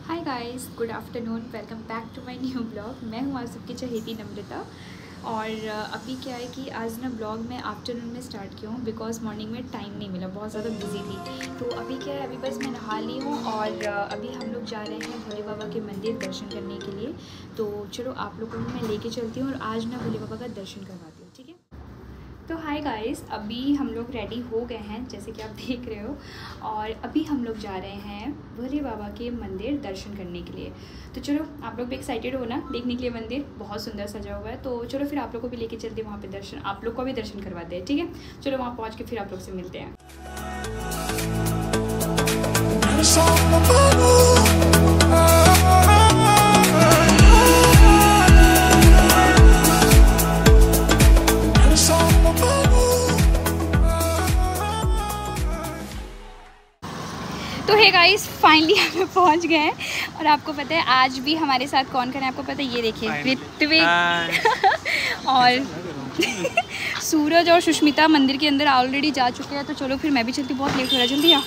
Hi guys, good afternoon. Welcome back to my new blog. मैं हूँ आप सबकी चहेती नम्रता। और अभी क्या है कि आज ना ब्लॉग मैं आफ्टरनून में स्टार्ट किया हूँ बिकॉज़ मॉर्निंग में टाइम नहीं मिला, बहुत ज़्यादा बिजी थी। तो अभी क्या है, अभी बस मैं नहा ली हूँ और अभी हम लोग जा रहे हैं भोले बाबा के मंदिर दर्शन करने के लिए। तो चलो आप लोगों को मैं लेके चलती हूँ और आज ना भोले बाबा का दर्शन करवाती हूँ, ठीक है। तो हाय गाइस, अभी हम लोग रेडी हो गए हैं जैसे कि आप देख रहे हो, और अभी हम लोग जा रहे हैं भोले बाबा के मंदिर दर्शन करने के लिए। तो चलो आप लोग भी एक्साइटेड हो ना देखने के लिए, मंदिर बहुत सुंदर सजा हुआ है। तो चलो फिर आप लोग को भी लेके चलते हैं वहाँ पे, दर्शन आप लोग को भी दर्शन करवाते हैं, ठीक है। चलो वहाँ पहुँच के फिर आप लोग से मिलते हैं। तो हे गाइस, फाइनली हमें पहुंच गए हैं। और आपको पता है आज भी हमारे साथ कौन कौन है, आपको पता है? ये देखिए, ऋत्विक और सूरज और सुष्मिता मंदिर के अंदर ऑलरेडी जा चुके हैं। तो चलो फिर मैं भी चलती, बहुत लेट हो रहा है, जल्दी आ।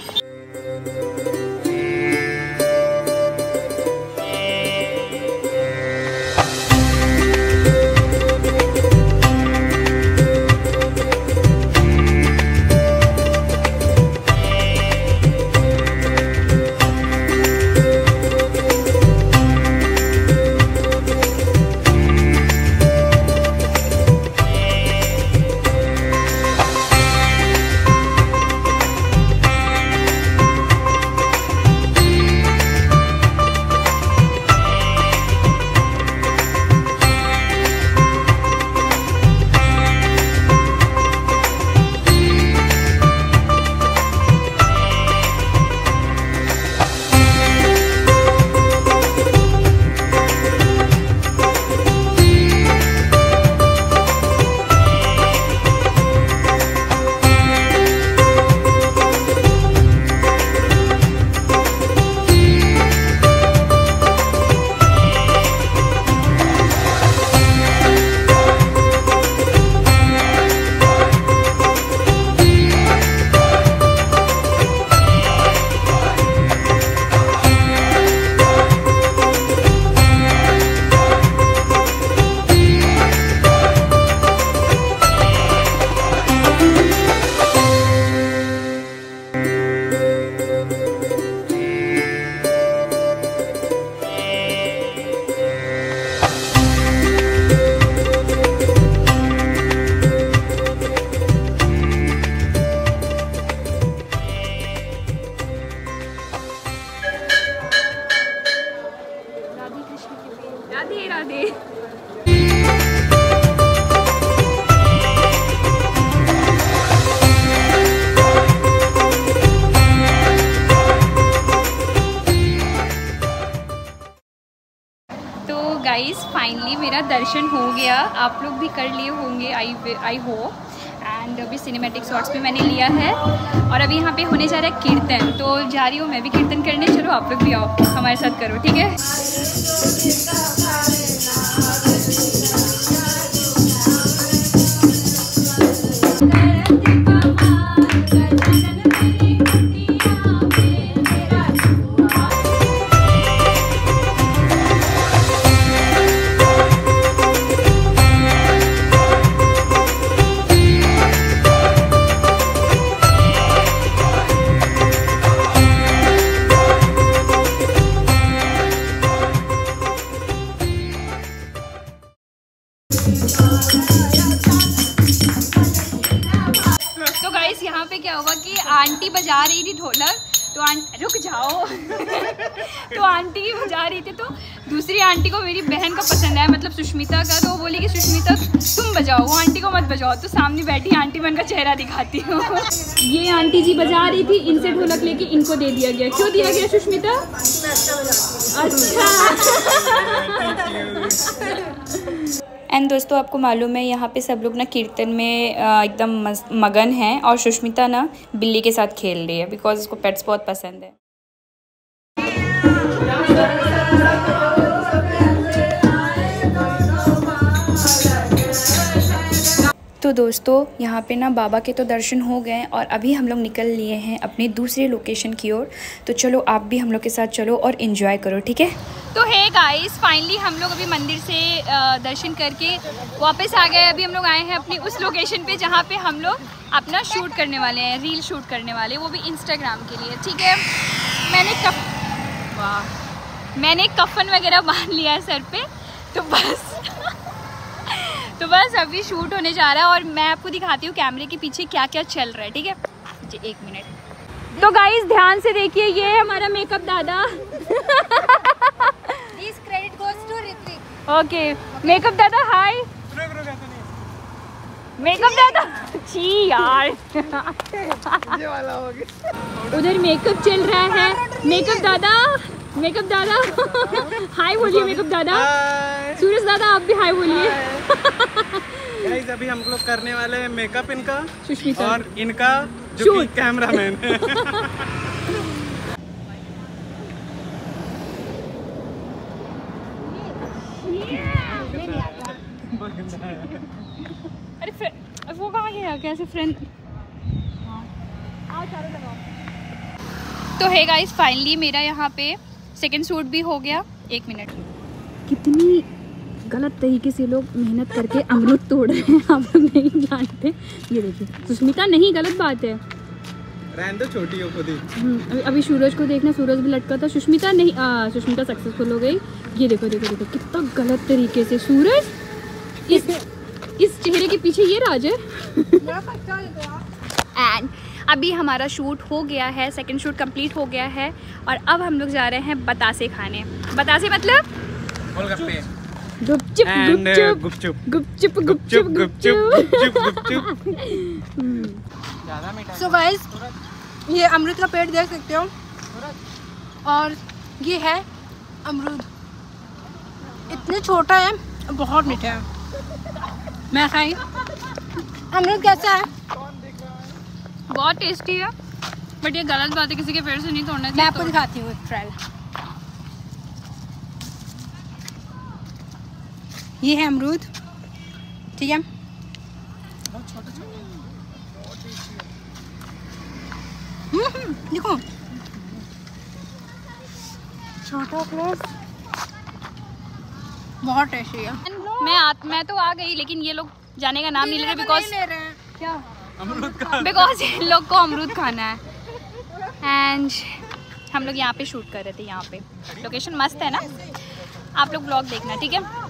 राधे राधे। तो गाइस फाइनली मेरा दर्शन हो गया, आप लोग भी कर लिए होंगे आई होप। एंड अभी सिनेमैटिक शॉट्स भी मैंने लिया है और अभी यहाँ पे होने जा रहा है कीर्तन। तो जा रही हूँ मैं भी कीर्तन करने, चलो आप लोग भी आओ हमारे साथ करो, ठीक है। तो गाइस यहाँ पे क्या हुआ कि आंटी बजा रही थी ढोलक, तो रुक जाओ तो आंटी बजा रही थी, तो दूसरी आंटी को मेरी बहन का पसंद है, मतलब सुष्मिता का। तो वो बोली कि सुष्मिता तुम बजाओ, वो आंटी को मत बजाओ। तो सामने बैठी आंटी मैं उनका चेहरा दिखाती हूँ। ये आंटी जी बजा रही थी, इनसे ढोलक लेके इनको दे दिया गया। क्यों दिया गया सुष्मिता? अच्छा। एंड दोस्तों आपको मालूम है यहाँ पे सब लोग ना कीर्तन में एकदम मगन हैं, और सुष्मिता ना बिल्ली के साथ खेल रही है बिकॉज उसको पेट्स बहुत पसंद है। तो दोस्तों यहाँ पे ना बाबा के तो दर्शन हो गए और अभी हम लोग निकल लिए हैं अपनी दूसरी लोकेशन की ओर। तो चलो आप भी हम लोग के साथ चलो और इन्जॉय करो, ठीक है। तो हे गाइस, फाइनली हम लोग अभी मंदिर से दर्शन करके वापस आ गए। अभी हम लोग आए हैं अपनी उस लोकेशन पे जहाँ पे हम लोग अपना शूट करने वाले हैं, रील शूट करने वाले, वो भी इंस्टाग्राम के लिए, ठीक है। मैंने कफन वगैरह बांध लिया है सर पे, तो बस अभी शूट होने जा रहा है और मैं आपको दिखाती हूँ कैमरे के पीछे क्या क्या चल रहा है, ठीक है जी। 1 मिनट। तो गाइस ध्यान से देखिए, ये है हमारा मेकअप दादा। This credit goes to Ritvik. Okay makeup दादा हाय। मेकअप दादा छी यार। उधर मेकअप चल रहा है। मेकअप दादा हाय बोलिए। मेकअप दादा, सूरज दादा आप भी हाय बोलिए। गाइस अभी हम लोग करने वाले हैं मेकअप इनका, सुष्मिता और इनका जो कि कैमरामैन है। अरे वो कहाँ गया, कैसे फ्रेंड। तो है गाइस फाइनली मेरा यहाँ पे सेकंड शूट भी हो गया। 1 मिनट। कितनी गलत तरीके से लोग मेहनत करके अमरूद तोड़ रहे हैं, आप लोग नहीं जानते। ये देखिए सुष्मिता, नहीं गलत बात है, रहने दो, छोटी हो खुद ही। अभी सूरज को देखना, सूरज भी लटका था। सुष्मिता नहीं, सुष्मिता सक्सेसफुल हो गई। ये देखो कितना गलत तरीके से। सूरज इस चेहरे के पीछे ये राज है। एंड अभी हमारा शूट हो गया है, सेकंड शूट कंप्लीट हो गया है और अब हम लोग जा रहे हैं बतासे खाने। बतासे मतलब गोलगप्पे, गुपचुप। So guys, ये अमरूद का पेड़ देख सकते हो और ये है अमरूद। इतने छोटा है, बहुत मीठा है। मैं खाई। अमरूद कैसा है? बहुत टेस्टी है, बट ये गलत बात है, किसी के पेड़ से नहीं तोड़ना चाहिए। मैं आपको दिखाती हूँ एक ट्रायल। ये है अमरूद, ठीक है। देखो छोटा प्लेस, बहुत टेस्टी है। मैं तो आ गई, लेकिन ये लोग जाने का नाम नहीं ले रहे क्या बिकॉज इन लोग को अमरूद खाना है। एंड हम लोग यहाँ पे शूट कर रहे थे। यहाँ पे लोकेशन मस्त है ना, आप लोग ब्लॉग देखना, ठीक है।